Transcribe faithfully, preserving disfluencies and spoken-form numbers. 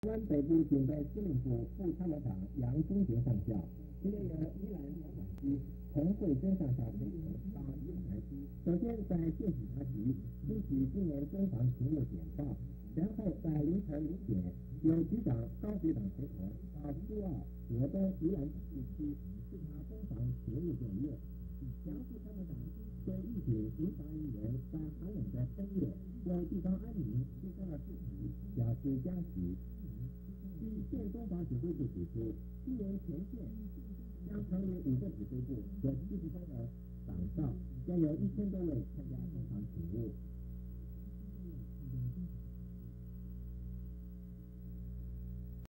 湾北部警备司令部副参谋长杨宗杰上校，今天由宜兰两管区陈慧珍上校陪同到宜兰。首先在县警察局听取今年中防勤务简报，然后在凌晨零点由局长高局长陪同到苏澳、罗东、宜兰地区视察中防勤务作业。杨副参谋长对预警民防人员在寒冷的深夜为地方安宁牺牲了自己表示嘉许。据县中防指挥部指出，今年全县将成立五个指挥部，有七十三个岗哨，将有一千多位参加中防勤务。